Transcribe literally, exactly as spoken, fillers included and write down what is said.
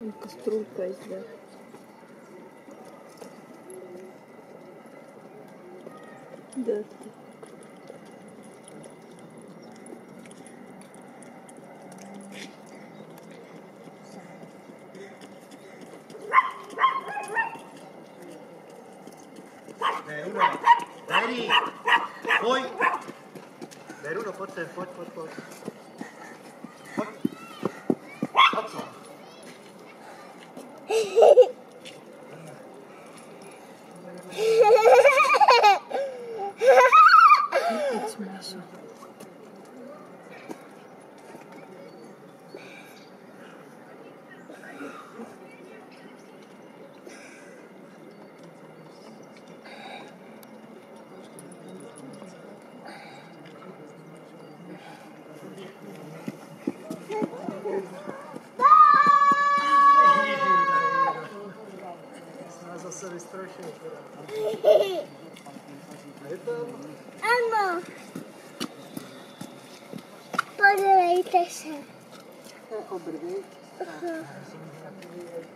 Kastrůlka je zde. Dirty. Beruno, Beri, pojď. Beruno, pojď sem, pojď, pojď, pojď. Pojď. Pojď co? Teď máš. Zase vystrašil. Je to? Ano. Podívejte se. Jako brvy.